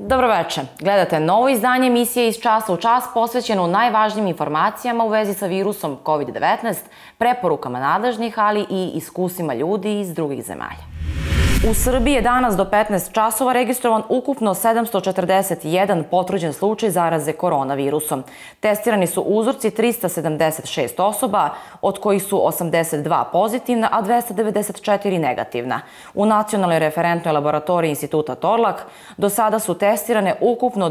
Dobroveče. Gledate novo izdanje emisije Iz časa u čas posvećeno najvažnijim informacijama u vezi sa virusom COVID-19, preporukama nadležnih, ali i iskusima ljudi iz drugih zemalja. U Srbiji je danas do 15 časova registrovan ukupno 741 potvrđen slučaj zaraze koronavirusom. Testirani su uzorci 376 osoba, od kojih su 82 pozitivna, a 294 negativna. U Nacionalnoj referentnoj laboratoriji Instituta Torlak do sada su testirane ukupno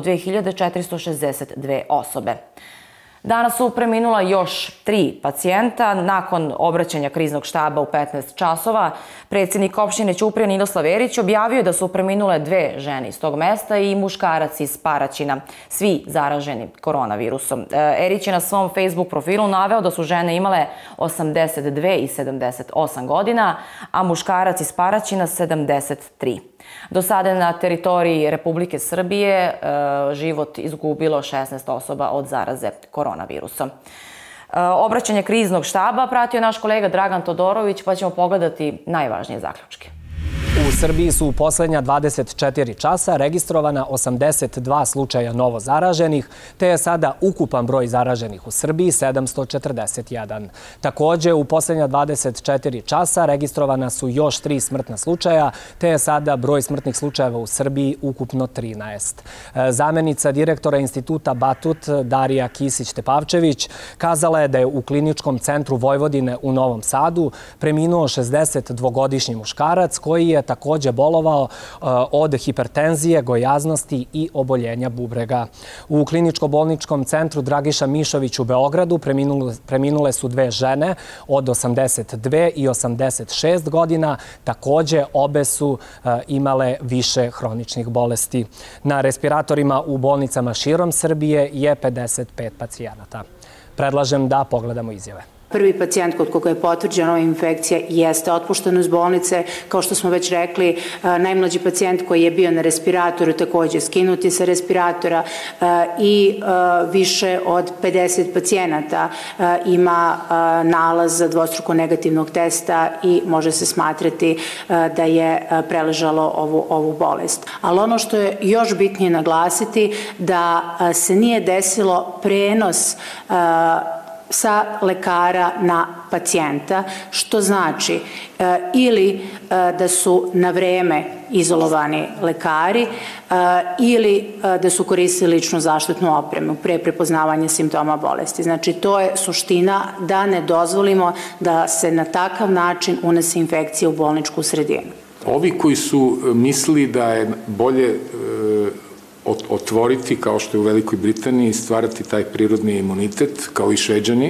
2462 osobe. Danas su preminula još 3 pacijenta. Nakon obraćanja kriznog štaba u 15 časova, predsjednik opštine Ćuprija Ninoslav Erić objavio je da su preminule 2 žene iz tog mesta i muškarac iz Paraćina, svi zaraženi koronavirusom. Erić je na svom Facebook profilu naveo da su žene imale 82 i 78 godina, a muškarac iz Paraćina 73. Do sada je na teritoriji Republike Srbije život izgubilo 16 osoba od zaraze koronavirusom. Obraćanje kriznog štaba pratio naš kolega Dragan Todorović, pa ćemo pogledati najvažnije zaključke. U Srbiji su u poslednja 24 časa registrovana 82 slučaja novo zaraženih, te je sada ukupan broj zaraženih u Srbiji 741. Takođe, u poslednja 24 časa registrovana su još 3 smrtna slučaja, te je sada broj smrtnih slučajeva u Srbiji ukupno 13. Zamenica direktora Instituta Batut Darija Kisić-Tepavčević kazala je da je u Kliničkom centru Vojvodine u Novom Sadu preminuo 62-godišnji muškarac koji je takođe bolovao od hipertenzije, gojaznosti i oboljenja bubrega. U Kliničko-bolničkom centru Dragiša Mišović u Beogradu preminule su 2 žene od 82 i 86 godina. Takođe, obe su imale više hroničnih bolesti. Na respiratorima u bolnicama širom Srbije je 55 pacijenata. Predlažem da pogledamo izjave. Prvi pacijent kod koga je potvrđena ova infekcija jeste otpušten iz bolnice. Kao što smo već rekli, najmlađi pacijent koji je bio na respiratoru takođe skinuti sa respiratora i više od 50 pacijenata ima nalaz dvostruko negativnog testa i može se smatrati da je preležalo ovu bolest. Ali ono što je još bitnije naglasiti da se nije desilo prenos sa lekara na pacijenta, što znači ili da su na vreme izolovani lekari ili da su koristili ličnu zaštitnu opremu pre prepoznavanja simptoma bolesti. Znači, to je suština da ne dozvolimo da se na takav način unese infekcija u bolničku sredinu. Ovi koji su mislili da je bolje otvoriti, kao što je u Velikoj Britaniji, stvarati taj prirodni imunitet, kao i Šveđani.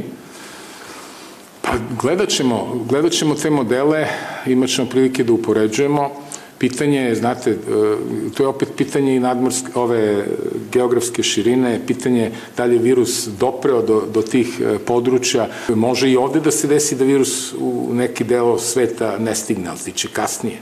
Pa gledat ćemo te modele, imat ćemo prilike da upoređujemo. Pitanje je, znate, to je opet pitanje i ove geografske širine, pitanje da li je virus dopreo do tih područja. Može i ovde da se desi da virus u neki deo sveta ne stigne, ali stiče kasnije.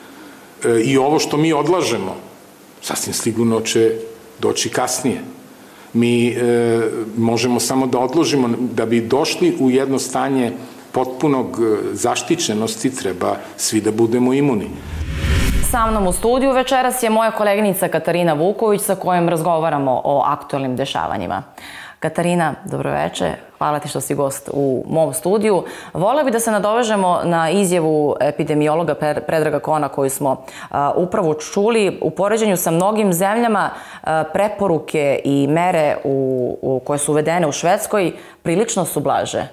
I ovo što mi odlažemo, sasvim sigurno će doći kasnije. Mi možemo samo da odložimo, da bi došli u jedno stanje potpunog zaštićenosti, treba svi da budemo imuni. Sa mnom u studiju večeras je moja koleginica Katarina Vuković sa kojom razgovaramo o aktualnim dešavanjima. Katarina, dobroveče. Hvala ti što si gost u mom studiju. Volela bih da se nadovežemo na izjavu epidemiologa Predraga Kona koju smo upravo čuli. U poređenju sa mnogim zemljama preporuke i mere koje su uvedene u Švedskoj prilično su blaže.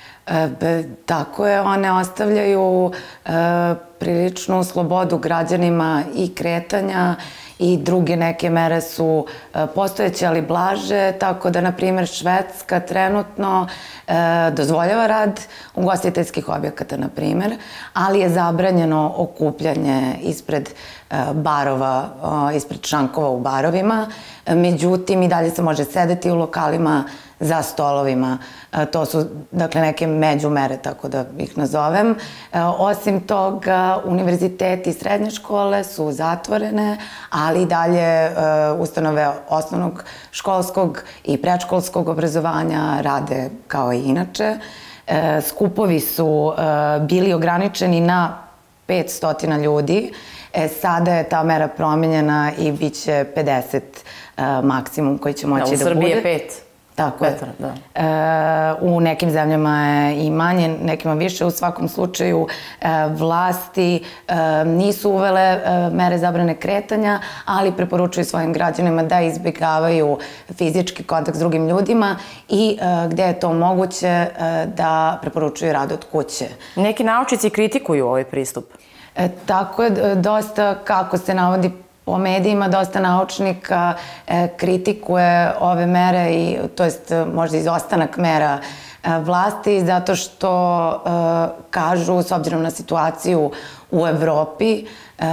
Tako je, one ostavljaju priličnu slobodu građanima i kretanja i druge neke mere su postojeće, ali blaže, tako da, na primjer, Švedska trenutno dozvoljava rad ugostiteljskih objekata, na primjer, ali je zabranjeno okupljanje ispred barova, ispred šankova u barovima. Međutim, i dalje se može sedeti u lokalima za stolovima. To su, dakle, neke međumere, tako da ih nazovem. Osim toga, univerziteti i srednje škole su zatvorene, ali i dalje ustanove osnovnog školskog i predškolskog obrazovanja rade kao i inače. Skupovi su bili ograničeni na 500 ljudi Sada je ta mera promenjena i bit će 50 maksimum koji će moći da bude. U Srbiji je 5. Tako je. U nekim zemljama je i manje, nekima više. U svakom slučaju vlasti nisu uvele mere zabrane kretanja, ali preporučuju svojim građanima da izbjegavaju fizički kontakt s drugim ljudima i gde je to moguće da preporučuju rad od kuće. Neki naučnici kritikuju ovaj pristup. Tako je, dosta, kako se navodi po medijima, dosta naučnika kritikuje ove mere, to jest možda izostanak mera vlasti, zato što kažu, s obzirom na situaciju u Evropi,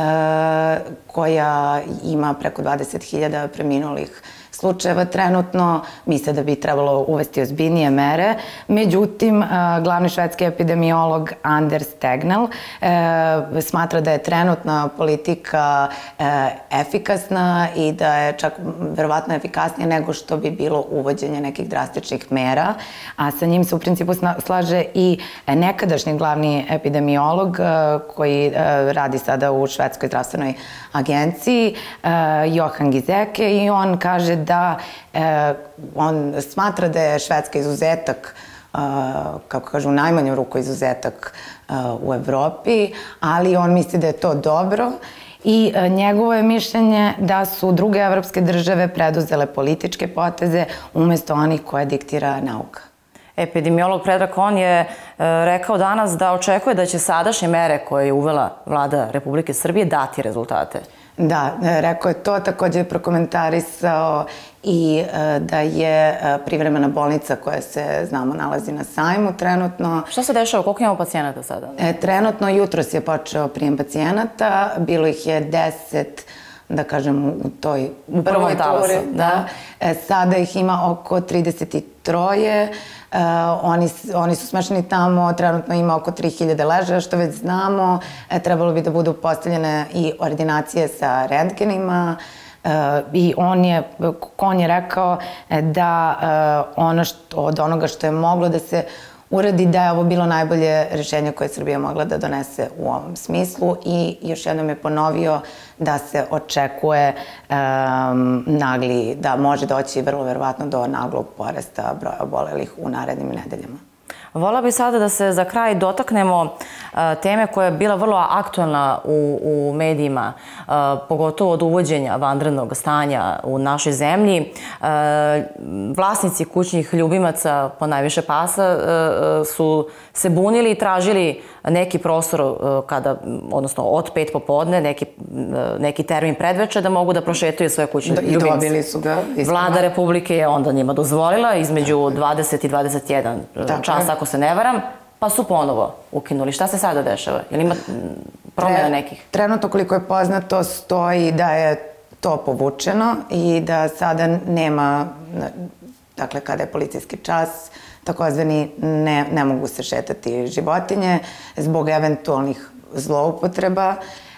koja ima preko 20.000 preminulih slučajeva trenutno, misle da bi trebalo uvesti ozbiljnije mere. Međutim, glavni švedski epidemiolog Anders Tegnell smatra da je trenutna politika efikasna i da je čak verovatno efikasnija nego što bi bilo uvođenje nekih drastičnih mera, a sa njim se u principu slaže i nekadašnji glavni epidemiolog koji radi sada u Švedskoj zdravstvenoj agenciji, Johan Gizeke, i on kaže da on smatra da je Švedska izuzetak, kako kažu, u najmanju ruku izuzetak u Evropi, ali on misli da je to dobro i njegovo je mišljenje da su druge evropske države preduzele političke poteze umesto onih koje diktira nauka. Epidemiolog Predrag Kon je rekao danas da očekuje da će sadašnje mere koje je uvela vlada Republike Srbije dati rezultate. Da, rekao je to, takođe je prokomentarisao i da je privremena bolnica koja se, znamo, nalazi na Sajmu trenutno. Šta se dešava? Koliko imamo pacijenata sada? Trenutno jutros je počeo prijem pacijenata, bilo ih je 10, da kažem, u toj prvoj turi. Sada ih ima oko 33. Oni su smešteni tamo, trenutno ima oko 3000 ležaja, što već znamo. Trebalo bi da budu postavljene i ordinacije sa rentgenima. I on je rekao da od onoga što je moglo da se uradi, da je ovo bilo najbolje rešenje koje je Srbija mogla da donese u ovom smislu, i još jednom je ponovio da se očekuje da može doći vrlo verovatno do naglog porasta broja obolelih u narednim nedeljama. Vola bih sada da se za kraj dotaknemo teme koja je bila vrlo aktuelna u medijima, pogotovo od uvođenja vanrednog stanja u našoj zemlji. Vlasnici kućnih ljubimaca, ponajviše pasa, su se bunili i tražili neki prostor, odnosno od 5 popodne, neki termin predveče, da mogu da prošetaju svoje kućne ljubimce. I dobili su ga. Vlada Republike je onda njima dozvolila između 20 i 21 časa, ako se ne varam, pa su ponovo ukinuli. Šta se sada dešava? Je li ima promjena nekih? Trenutno, koliko je poznato, stoji da je to povučeno i da sada nema, dakle, kada je policijski čas, takozvani ne mogu se šetati životinje zbog eventualnih zloupotreba.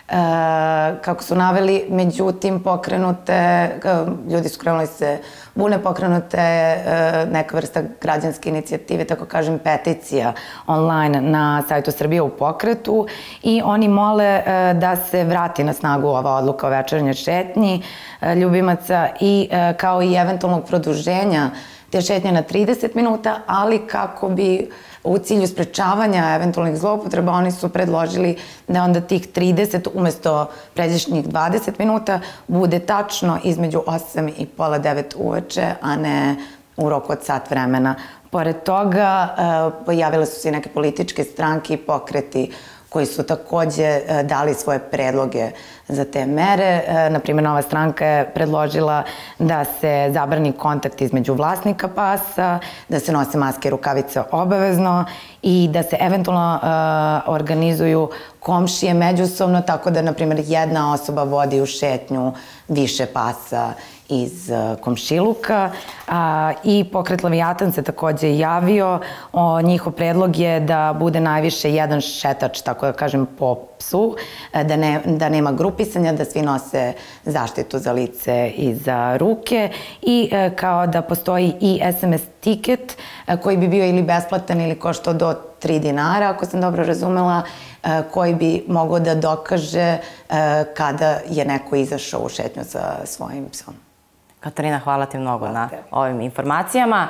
Kako su naveli, međutim, pokrenute, ljudi su krenuli se bune, pokrenute neka vrsta građanske inicijative, tako kažem, peticija online na sajtu Srbije u pokretu, i oni mole da se vrati na snagu ova odluka o večernjoj šetnji ljubimaca i kao i eventualnog produženja te šetnje na 30 minuta, ali kako bi u cilju sprečavanja eventualnih zloupotreba oni su predložili da onda tih 30 umesto pređašnjih 20 minuta bude tačno između 8 i pola 9 uveče, a ne u roku od sat vremena. Pored toga, pojavile su se i neke političke stranke i pokreti koji su takođe dali svoje predloge za te mere. Naprimjer, Nova stranka je predložila da se zabrani kontakt između vlasnika pasa, da se nose maske i rukavice obavezno i da se eventualno organizuju komšije međusobno, tako da, na primjer, jedna osoba vodi u šetnju više pasa iz komšiluka. I pokret Leviatan se takođe javio. Njihov predlog je da bude najviše jedan šetač, tako da kažem, po psu, da nema grupisanja, da svi nose zaštitu za lice i za ruke, i kao da postoji i SMS tiket koji bi bio ili besplatan ili koštao do 3 dinara, ako sam dobro razumela, koji bi mogao da dokaže kada je neko izašao u šetnju sa svojim psom. Katarina, hvala ti mnogo na ovim informacijama.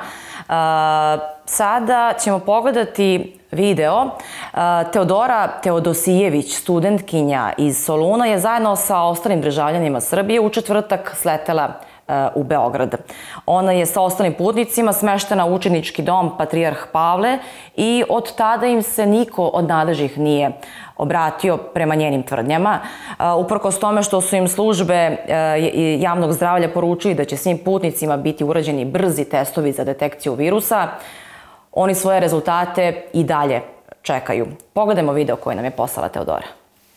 Sada ćemo pogledati video. Teodora Teodosijević, studentkinja iz Soluna, je zajedno sa ostalim državljanima Srbije u četvrtak sletela u Beograd. Ona je sa ostalim putnicima smeštena u učenički dom Patrijarh Pavle i od tada im se niko od nadležnih nije obratio prema njenim tvrdnjama. Uprkos tome što su im službe javnog zdravlja poručili da će svim putnicima biti urađeni brzi testovi za detekciju virusa, oni svoje rezultate i dalje čekaju. Pogledajmo video koji nam je poslala Teodora.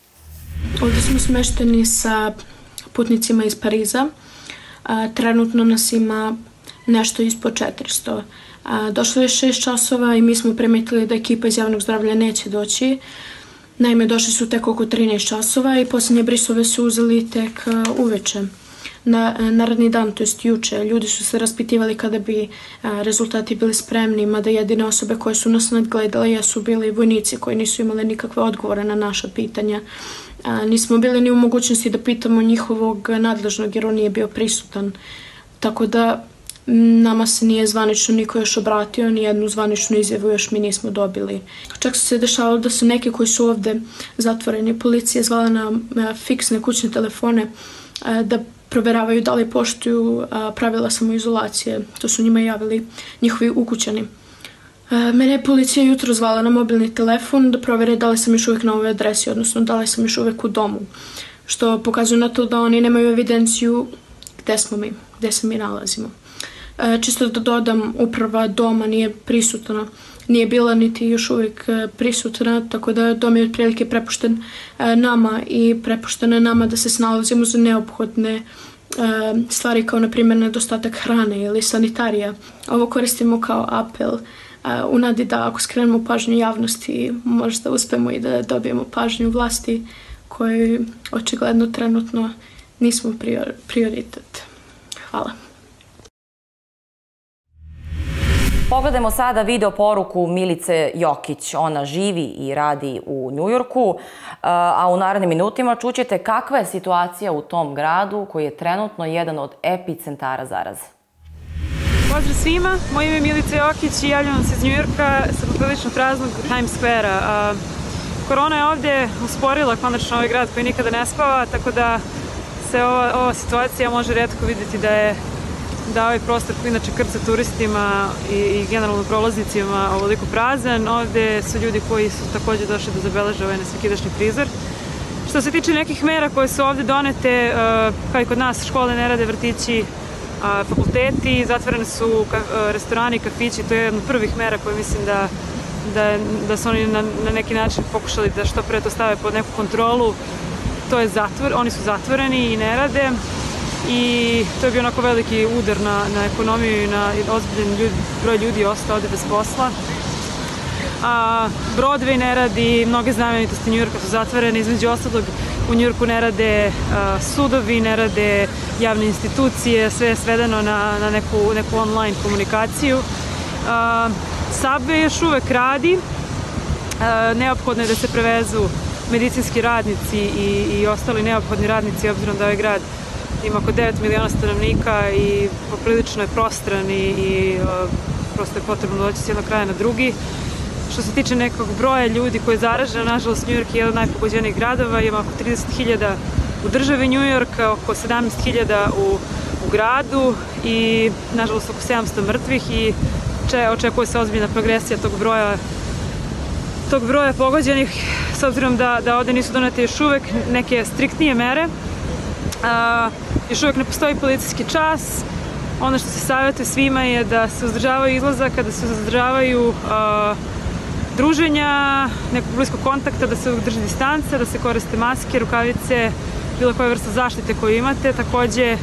Ovdje smo smešteni sa putnicima iz Pariza. Trenutno nas ima nešto ispod 400. Došlo je 6 časova i mi smo primetili da ekipa iz javnog zdravlja neće doći. Naime, došli su tek oko 13 časova i posljednje brisove su uzeli tek uveče. Naredni dan, to jest juče, ljudi su se raspitivali kada bi rezultati bili spremni, mada jedine osobe koje su nas nadgledale jesu bili vojnici koji nisu imali nikakve odgovore na naša pitanja. Nismo bili ni u mogućnosti da pitamo njihovog nadležnog jer on nije bio prisutan. Tako da nama se nije zvanično niko još obratio, ni jednu zvaničnu izjavu još mi nismo dobili. Čak se dešavalo da su neki koji su ovde zatvoreni, policija zvala na fiksne kućne telefone da proveravaju da li poštuju pravila samoizolacije. To su njima javili njihovi ukućani. Mene je policija jutro zvala na mobilni telefon da provere da li sam još uvijek na ovoj adresi, odnosno da li sam još uvijek u domu. Što pokazuje na to da oni nemaju evidenciju gde smo mi, gde se mi nalazimo. Čisto da dodam, uprava doma nije prisutna, nije bila niti još uvijek prisutna, tako da dom je otprilike prepušten nama i prepušteno je nama da se snalazimo za neophodne stvari kao na primjer nedostatak hrane ili sanitarija. Ovo koristimo kao apel u nadi da ako skrenemo pažnju javnosti možda uspemo i da dobijemo pažnju vlasti koji očigledno trenutno nismo prioritet. Hvala. Pogledajmo sada video poruku Milice Jokić. Ona živi i radi u Njujorku, a u narednim minutima čućete kakva je situacija u tom gradu koji je trenutno jedan od epicentara zaraze. Pozdrav svima, moje ime je Milica Jokić i javljam se iz Njujorka sa poprilično praznog Times Square-a. Korona je ovdje usporila konačno ovaj grad koji nikada ne spava, tako da se ova situacija može retko vidjeti da ovaj prostor koji inače krca turistima i generalno prolaznicima ovoliko prazan. Ovdje su ljudi koji su također došli da zabeleže ovaj nesvakidašnji prizor. Što se tiče nekih mera koje su ovdje donete, kao i kod nas, škole ne rade, vrtići, fakulteti, zatvorene su restorani i kafići. To je jedna od prvih mera koje mislim da su oni na neki način pokušali da što pre to stave pod neku kontrolu. To je oni su zatvoreni i ne rade. I to je bio onako veliki udar na ekonomiju i na ozbiljen broj ljudi ostao ovdje bez posla. Broadway ne radi, mnoge znamenitosti Njujorka su zatvorene, između ostalog u Njujorku ne rade sudovi, ne rade javne institucije, sve je svedeno na neku online komunikaciju. Subway još uvek radi, neophodno je da se prevezu medicinski radnici i ostali neophodni radnici, obzirom da ovaj grad ima oko 9 miliona stanovnika i poprilično je prostran i prosto je potrebno doći s jednog kraja na drugi. Što se tiče nekog broja ljudi koji je zaražen, nažalost, New York je jedan od najpogođenijih gradova, ima oko 30.000 u državi New York, oko 17.000 u gradu i, nažalost, oko 700 mrtvih i očekuje se ozbiljna progresija tog broja pogođenih, s obzirom da ovdje nisu donete još uvek neke striktnije mere. Još uvijek ne postoji policijski čas. Ono što se savjetuje svima je da se uzdržavaju izlazaka, da se uzdržavaju druženja, nekog bliskog kontakta, da se drži distanca, da se koriste maske, rukavice, bilo koja vrsta zaštite koju imate. Također,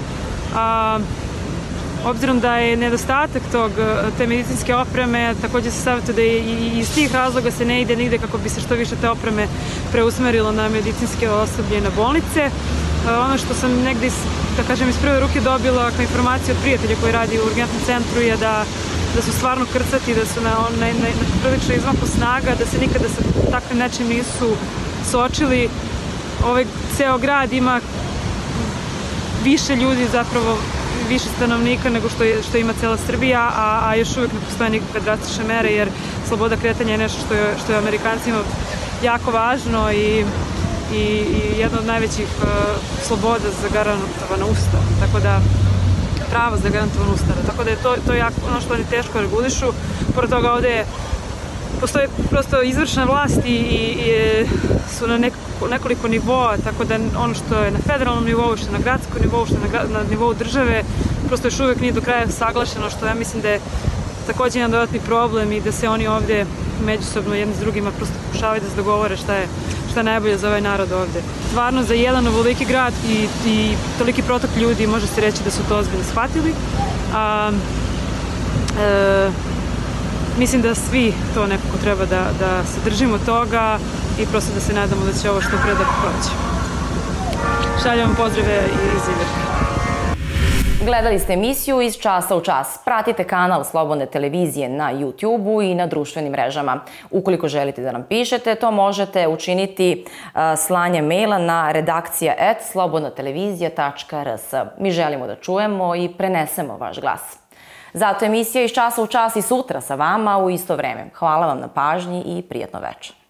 obzirom da je nedostatak te medicinske opreme, također se savjetuje da iz tih razloga se ne ide nigde kako bi se što više te opreme preusmerilo na medicinske osoblje i na bolnice. Ono što sam negdje, da kažem, iz prve ruke dobila kao informaciju od prijatelja koji radi u urgentnom centru je da su stvarno krcati, da su na prilično izmaku snaga, da se nikada sa takvim nečim nisu sočili. Ovaj ceo grad ima više ljudi, zapravo više stanovnika nego što ima cela Srbija, a još uvijek ne postoje nikakve drastične mere, jer sloboda kretanja je nešto što je Amerikancima jako važno i jedna od najvećih sloboda zagarantovana Ustavom, tako da pravo zagarantovano Ustavom, tako da je to jako ono što oni teško regulišu. Pored toga ovde postoji prosto izvršna vlast i su na nekoliko nivoa, tako da ono što je na federalnom nivou, što je na gradskom nivou, što je na nivou države, prosto još uvijek nije do kraja saglašeno, što ja mislim da je također jedan dodatni problem i da se oni ovde međusobno jedni s drugima prosto pokušavaju da se dogovore šta je najbolje za ovaj narod ovde. Stvarno, za jedan ovoliki grad i toliki protok ljudi može se reći da su to ozbiljno shvatili. Mislim da svi to nekako treba da se držimo toga i prosto da se nadamo da će ovo što pre da proći. Šaljem vam pozdrave iz Iverka. Gledali ste emisiju Iz časa u čas. Pratite kanal Slobodne televizije na YouTube-u i na društvenim mrežama. Ukoliko želite da nam pišete, to možete učiniti slanjem maila na redakcija@slobodnatelevizija.rs. Mi želimo da čujemo i prenesemo vaš glas. Zato emisija Iz časa u čas i sutra sa vama u isto vreme. Hvala vam na pažnji i prijatno večer.